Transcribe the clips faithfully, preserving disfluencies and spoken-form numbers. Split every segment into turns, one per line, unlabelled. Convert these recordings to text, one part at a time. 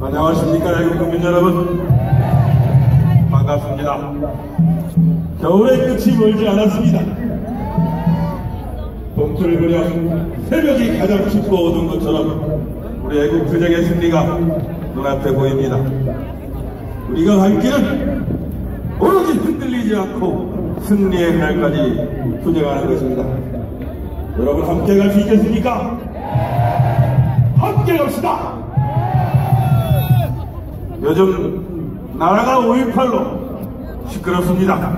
안녕하십니까, 애국 국민 여러분. 반갑습니다. 겨울의 끝이 멀지 않았습니다. 봄철을 그려 새벽이 가장 춥고 어두운 것처럼 우리 애국 투쟁의 승리가 눈앞에 보입니다. 우리가 갈 길은 오로지 흔들리지 않고 승리의 날까지 투쟁하는 것입니다. 여러분 함께 갈 수 있겠습니까? 함께 갑시다. 요즘 나라가 오일팔로 시끄럽습니다.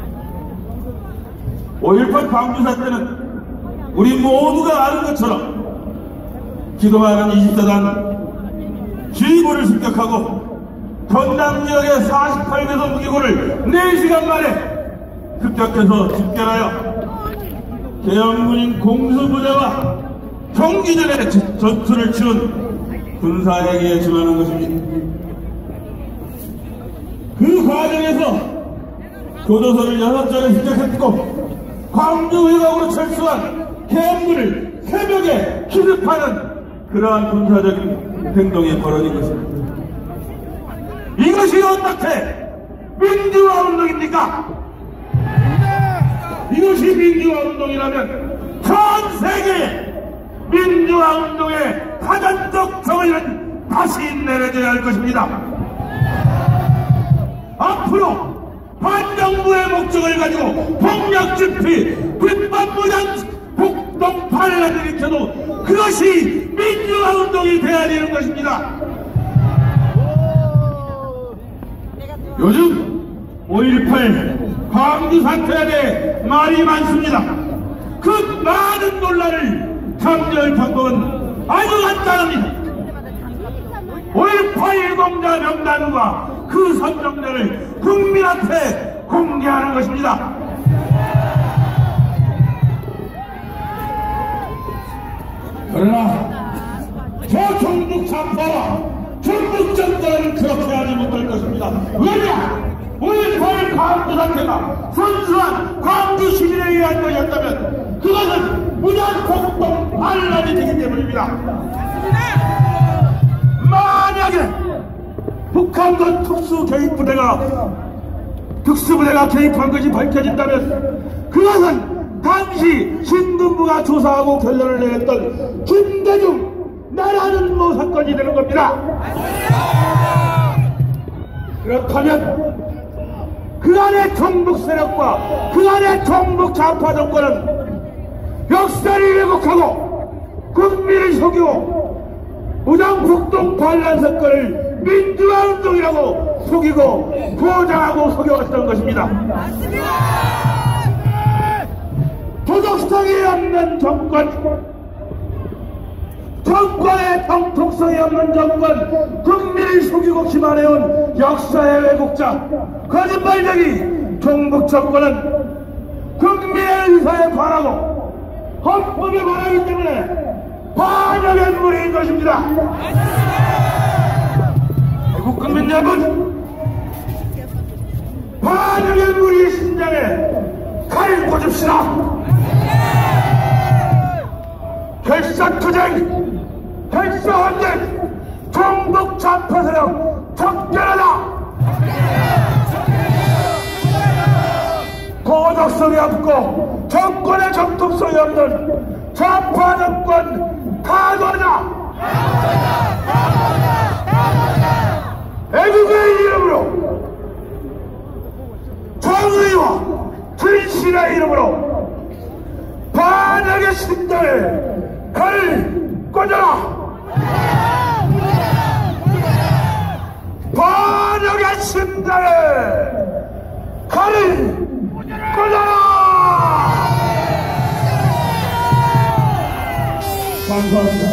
오일팔 광주사 때는 우리 모두가 아는 것처럼 기동하는 이십사 단 지휘부를 습격하고 전남 지역의 사십팔 배속 무기고를 네 시간 만에 습격해서 집결하여 계엄군인 공수부대와 경기전에 전투를 치른 군사행위에 준하는 것입니다. 그 과정에서 교도소를 여섯 자를 습격했고 광주 외곽으로 철수한 계엄군을 새벽에 기습하는 그러한 군사적인 행동이 벌어진 것입니다. 이것이 어떻게 민주화 운동입니까? 이것이 민주화 운동이라면 전 세계에 민주화 운동의 파전적 정의는 다시 내려져야 할 것입니다. 앞으로 반정부의 목적을 가지고 폭력 집회, 군법무장 폭동 반란을 일으켜도 그것이 민주화 운동이 되어야 되는 것입니다. 요즘 오일팔 광주 사태에 대해 말이 많습니다. 그 많은 논란을 참여할 방법은 아주 간단합니다. 오일팔 일공자 명단과 그 선정자를 국민한테 공개하는 것입니다. 그러나 저 종북 참사와 종북 정자는 그렇게 하지 못할 것입니다. 왜냐? 오일팔 광주 사태가 순수한 광주 시민에 의한 것이었다면 그것은 무장 폭동 반란이 되기 때문입니다. 만약에 북한군 특수개입부대가 특수부대가 개입한 것이 밝혀진다면 그것은 당시 신군부가 조사하고 결론을 내렸던 김대중 나라는 사건이 되는 겁니다. 그렇다면 그 안의 종북 세력과 그 안의 종북 좌파 정권은 역사를 왜곡하고 국민을 속이고 무장폭동 반란 사건을 민주화 운동이라고 속이고 포장하고 속여왔던 것입니다. 맞습니다. 도덕성이 없는 정권, 정권의 정통성이 없는 정권, 국민을 속이고 기만해온 역사의 왜곡자, 거짓말쟁이 종북 정권은 국민의 의사에 반하고 헌법에 반하기 때문에 반역의 무리인 것입니다. 애국 국민 여러분, 반역의 무리의 심장에 칼을 꽂읍시다. 결사투쟁, 결사헌쟁, 종북 좌파 세력 적절하다. 도덕성이 없고 정권의 정통성이 없는 좌파 정권 타도하자. 애국의 이름으로, 정의와 진실의 이름으로 반역의 심장을 칼 꽂아라. 반역의 심장에 칼을 꽂아라. 감사합니다.